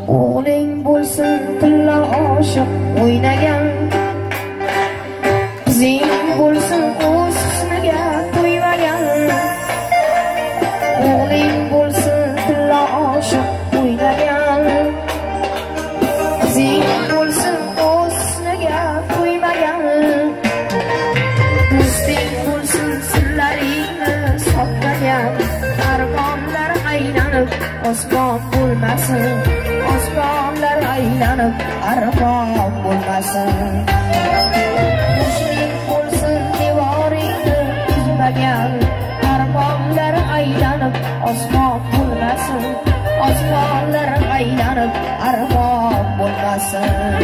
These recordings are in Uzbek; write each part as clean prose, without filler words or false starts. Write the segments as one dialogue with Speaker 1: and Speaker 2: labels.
Speaker 1: O'g'ling bo'lsin tilla oshiq o'ynagan, qizing bo'lsin o'z husniga to'ymagan. O'g'ling bo'lsin tilla oshiq o'ynagan, qizing bo'lsin o'z husniga to'ymagan. Do'sting bo'lsin sirlaringni sotmagan, armonlar aylanib osmon bo'lmasin, osmonlar aylanib armon bo'lmasin. Qo'shning bo'lsin devoringni buzmagan, armonlar aylanib osmon bo'lmasin, osmonlar aylanib armon bo'lmasin.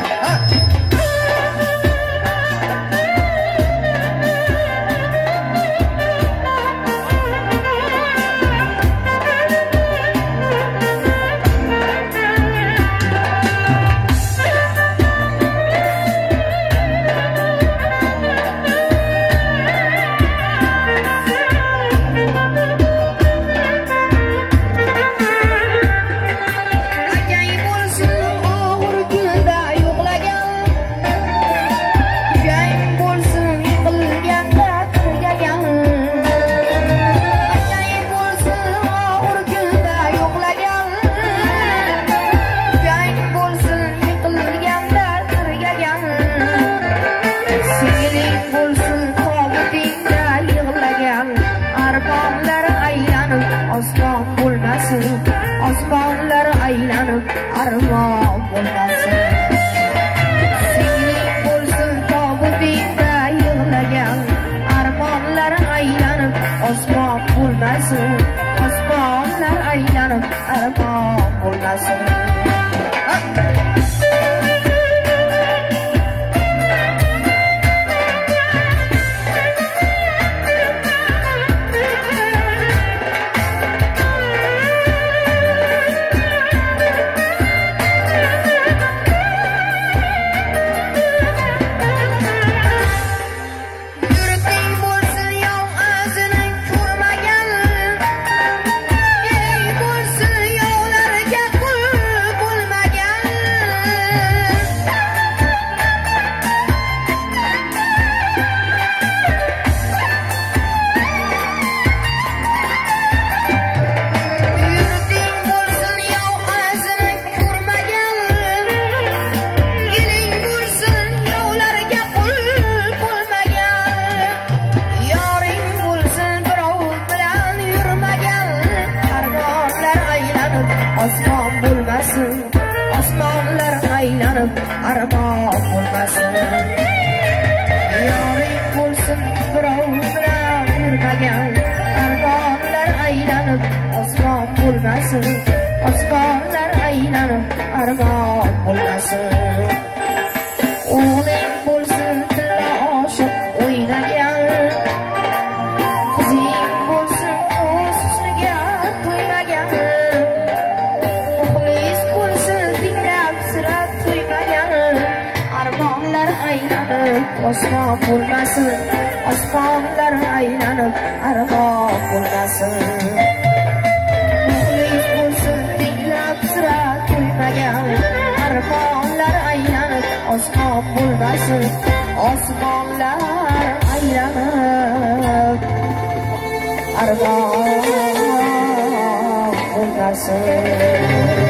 Speaker 1: Osmon bo'lmasin, osmonlar aylanib armon bo'lmasin. Singling bo'lsin tobutingda yig'lagan, armonlar aylanib osmon bo'lmasin, osmonlar aylanib armon bo'lmasin. Osmon bo'lmasin, osmonlar aylanib armon bo'lmasin. Yoring bo'lsin birov bilan yurmagan, armonlar aylanib osmon bo'lmasin, osmonlar aylanib armon bo'lmasin. O'g'ling bo'lsin tilla oshiq o'ynagan, qizing bo'lsin o'z husniga to'ymagan. Osmon bo'lmasin, osmonlar aylanib armon bo'lmasin. O'g'ling bo'lsin tinglab sira to'ymagan, armonlar aylanib osmon bo'lmasin, osmonlar aylanib armon bo'lmasin.